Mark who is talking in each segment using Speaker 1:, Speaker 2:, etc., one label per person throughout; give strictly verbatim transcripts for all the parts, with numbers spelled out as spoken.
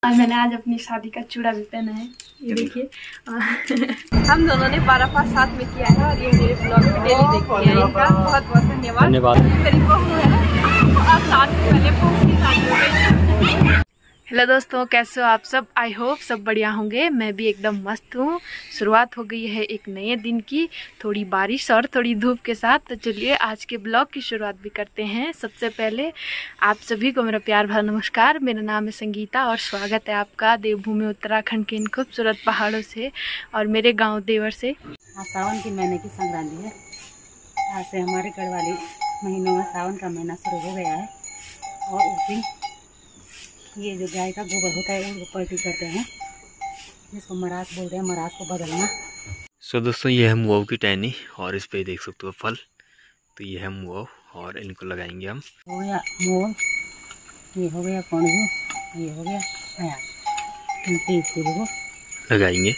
Speaker 1: और मैंने आज अपनी शादी का चूड़ा भी पहना है, ये देखिए। हम दोनों ने बारह पास साथ में किया है और ये मेरे ब्लॉग में डेली देखती है। इनका बहुत बहुत धन्यवाद। धन्यवाद। मेरी बहू है और साथ में पहले बहू की शादी हो गई। हेलो दोस्तों, कैसे हो आप सब? आई होप सब बढ़िया होंगे। मैं भी एकदम मस्त हूँ। शुरुआत हो गई है एक नए दिन की, थोड़ी बारिश और थोड़ी धूप के साथ। तो चलिए आज के ब्लॉग की शुरुआत भी करते हैं। सबसे पहले आप सभी को मेरा प्यार भरा नमस्कार। मेरा नाम है संगीता और स्वागत है आपका देवभूमि उत्तराखंड के इन खूबसूरत पहाड़ों से और मेरे गाँव देवर से।
Speaker 2: हाँ, सावन के महीने की संक्रांति है। आज से हमारे गढ़वाली महीनों में सावन का महीना शुरू हो गया है और उस दिन ये जो गाय का गोबर होता है वो पलटी करते हैं, जिसको मरास बोलते हैं। मरास को बदलना।
Speaker 3: सो so, दोस्तों ये है मुआव की टहनी और इस पे देख सकते हो फल। तो ये है मुआव और इनको लगाएंगे हम।
Speaker 2: हो गया मोर, ये हो गया कौणजू, ये हो गया आया, इन तीस को
Speaker 3: लगाएंगे।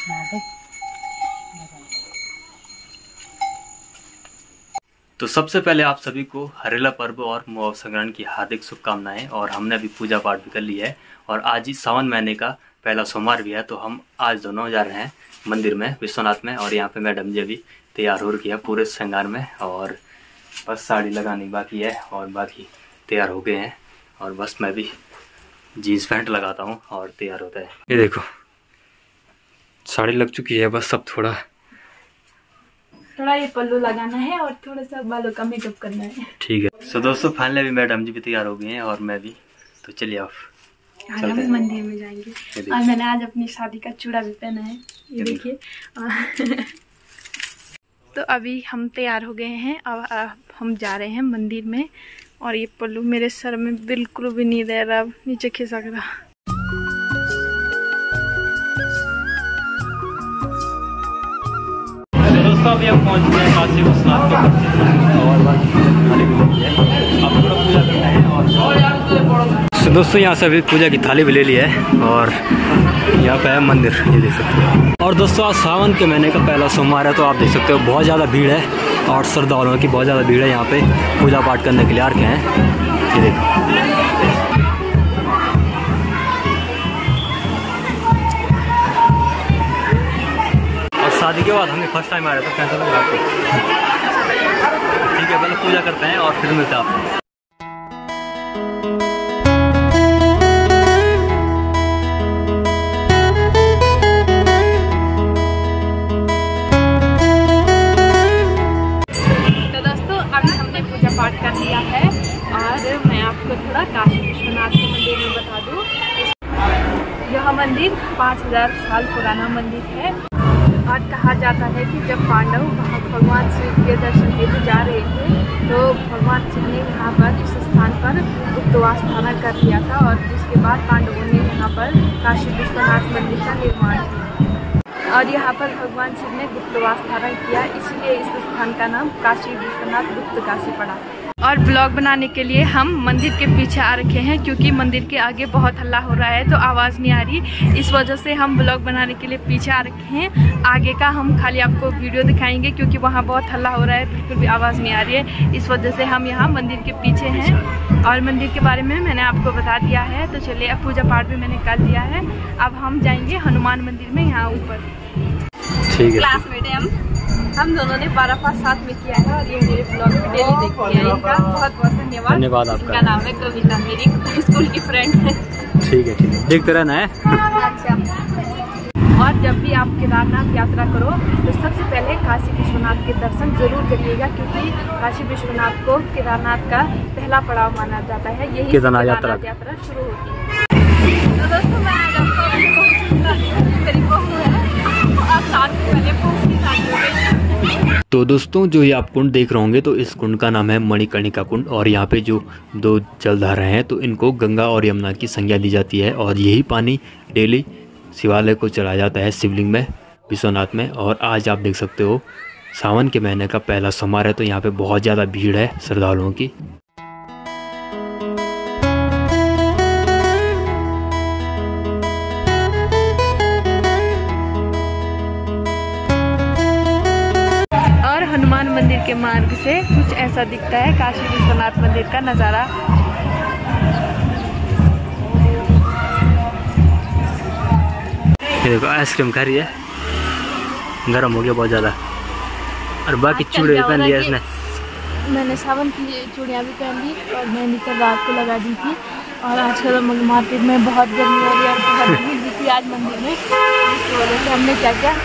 Speaker 3: तो सबसे पहले आप सभी को हरेला पर्व और मुआव संक्रांति की हार्दिक शुभकामनाएं। और हमने अभी पूजा पाठ भी कर ली है और आज ही सावन महीने का पहला सोमवार भी है। तो हम आज दोनों जा रहे हैं मंदिर में, विश्वनाथ में। और यहाँ पे मैडम जी अभी तैयार हो रही है पूरे श्रृंगार में और बस साड़ी लगानी बाकी है और बाकी तैयार हो गए हैं। और बस मैं भी जीन्स पैंट लगाता हूँ और तैयार होता है। ये देखो साड़ी लग चुकी है, बस सब थोड़ा
Speaker 1: थोड़ा ये पल्लू लगाना है और थोड़ा सा बालों का मेकअप करना है। ठीक
Speaker 3: है। सो दोस्तों फाइनली अभी मैडम जी भी तैयार हो गई हैं और मैं भी। तो चलिए आप
Speaker 1: आज हम मंदिर में जाएंगे। और मैंने आज अपनी शादी का चूड़ा भी पहना है, ये देखिए। तो अभी हम तैयार हो गए हैं। अब हम जा रहे हैं मंदिर में और ये पल्लू मेरे सर में बिल्कुल भी नहीं रह रहा, नीचे खिसक रहा।
Speaker 3: दोस्तों अभी हम पहुंच गए हैं काशी विश्वनाथ के और अब पूजा करना है। और दोस्तों यहाँ से अभी पूजा की थाली भी ले ली है और यहाँ पे है मंदिर, ये देख सकते हो। और दोस्तों आज सावन के महीने का पहला सोमवार है, तो आप देख सकते हो बहुत ज़्यादा भीड़ है और श्रद्धालुओं की बहुत ज़्यादा भीड़ है यहाँ पे पूजा पाठ करने के लिए आ रखे हैं। ये देखो शादी के बाद हमें फर्स्ट टाइम आ रहा था, कैसा लग रहा आपको? ठीक है, पहले पूजा करते हैं और फिर मिलते हैं आपको।
Speaker 1: तो दोस्तों अभी हमने पूजा पाठ कर लिया है और मैं आपको थोड़ा काशी विश्वनाथ के मंदिर में बता दूं। यह मंदिर पाँच हजार साल पुराना मंदिर है और कहा जाता है कि जब पांडव वहाँ भगवान शिव के दर्शन हेतु जा रहे थे तो भगवान शिव ने यहाँ पर इस स्थान पर गुप्तवास धारण कर लिया था और जिसके बाद पांडवों ने यहाँ पर काशी विश्वनाथ मंदिर का निर्माण किया और यहाँ पर भगवान शिव ने गुप्तवास धारण किया, इसलिए इस स्थान का नाम काशी विश्वनाथ गुप्त काशी पड़ा। और ब्लॉग बनाने के लिए हम मंदिर के पीछे आ रखे हैं क्योंकि मंदिर के आगे बहुत हल्ला हो रहा है तो आवाज़ नहीं आ रही, इस वजह से हम ब्लॉग बनाने के लिए पीछे आ रखे हैं। आगे का हम खाली आपको वीडियो दिखाएंगे क्योंकि वहाँ बहुत हल्ला हो रहा है, बिल्कुल भी आवाज़ नहीं आ रही है, इस वजह से हम यहाँ मंदिर के पीछे हैं। और मंदिर के बारे में मैंने आपको बता दिया है। तो चलिए अब पूजा पाठ भी मैंने कर दिया है। अब हम जाएंगे हनुमान मंदिर में यहाँ ऊपर।
Speaker 3: ठीक है।
Speaker 1: क्लासमेट है हम हम दोनों ने बारह पास साथ में किया है और ये मेरे ब्लॉग में डेली देखती है। इनका बहुत बहुत धन्यवाद।
Speaker 3: धन्यवाद आपका।
Speaker 1: इनका नाम है कविता, मेरी स्कूल की फ्रेंड है।
Speaker 3: ठीक है ठीक है, देखते रहना है।
Speaker 1: अच्छा। और जब भी आप केदारनाथ यात्रा करो तो सबसे पहले काशी विश्वनाथ के दर्शन जरूर करिएगा क्योंकि काशी विश्वनाथ को केदारनाथ का पहला पड़ाव माना जाता है। यही केदारनाथ यात्रा, यात्रा शुरू होती है। तो दोस्तों मैं आज
Speaker 3: तो दोस्तों जो ये आप कुंड देख रहे होंगे तो इस कुंड का नाम है मणिकर्णिका कुंड और यहाँ पे जो दो जलधाराएं हैं तो इनको गंगा और यमुना की संज्ञा दी जाती है और यही पानी डेली शिवालय को चढ़ाया जाता है शिवलिंग में विश्वनाथ में। और आज आप देख सकते हो सावन के महीने का पहला सोमवार है तो यहाँ पे बहुत ज़्यादा भीड़ है श्रद्धालुओं की।
Speaker 1: हनुमान मंदिर के मार्ग से कुछ ऐसा दिखता है काशी विश्वनाथ मंदिर का नज़ारा।
Speaker 3: ये देखो आइसक्रीम खा रही है, गर्म हो गया बहुत ज़्यादा। और बाकी चूड़े पहन लिया इसने।
Speaker 1: मैंने सावन की चूड़ियाँ भी पहन ली और मैंने कल रात को लगा दी थी। और आजकल मार्केट में बहुत गर्मी हो रही है और बहुत भीड़ भी थी आज मंदिर में, इसकी वजह से हमने क्या क्या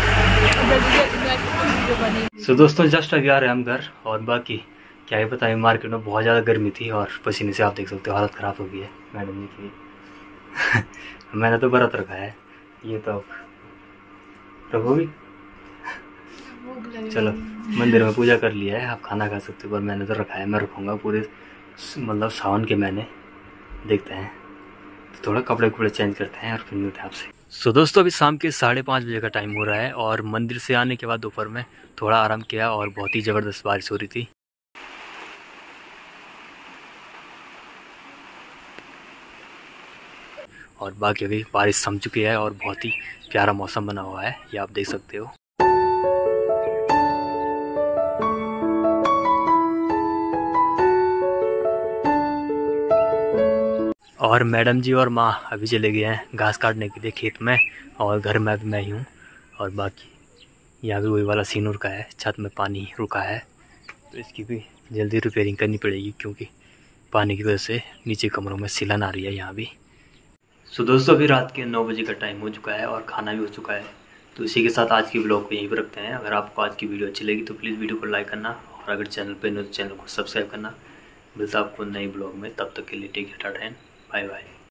Speaker 1: बनी।
Speaker 3: सो दोस्तों जस्ट अभी आ रहे हैं हम घर, और बाकी क्या ही बताएं, मार्केट में बहुत ज़्यादा गर्मी थी और पसीने से आप देख सकते हो हालत ख़राब हो गई है मैडम जी की। मैंने तो व्रत रखा है, ये तो रखोगी। चलो मंदिर में पूजा कर लिया है, आप खाना खा सकते हो, पर मैंने तो रखा है, मैं रखूँगा पूरे मतलब सावन के महीने। देखते हैं तो थोड़ा कपड़े कपड़े चेंज करते हैं और फिर मिलते हैं आपसे। सो so, दोस्तों अभी शाम के साढ़े पाँच बजे का टाइम हो रहा है और मंदिर से आने के बाद दोपहर में थोड़ा आराम किया और बहुत ही ज़बरदस्त बारिश हो रही थी। और बाकी अभी बारिश थम चुकी है और बहुत ही प्यारा मौसम बना हुआ है, ये आप देख सकते हो। और मैडम जी और माँ अभी चले गए हैं घास काटने के लिए खेत में, और घर में भी मैं ही हूँ। और बाकी यहाँ भी वही वाला सीन रुका है, छत में पानी रुका है, तो इसकी भी जल्दी रिपेयरिंग करनी पड़ेगी क्योंकि पानी की वजह से नीचे कमरों में सिलन आ रही है यहाँ भी। सो दोस्तों अभी रात के नौ बजे का टाइम हो चुका है और खाना भी हो चुका है, तो इसी के साथ आज की ब्लॉग को यहीं पर रखते हैं। अगर आपको आज की वीडियो अच्छी लगी तो प्लीज़ वीडियो को लाइक करना, और अगर चैनल पर नहीं तो चैनल को सब्सक्राइब करना। मिलता आपको नई ब्लॉग में, तब तक के लिए take care, tata and bye bye.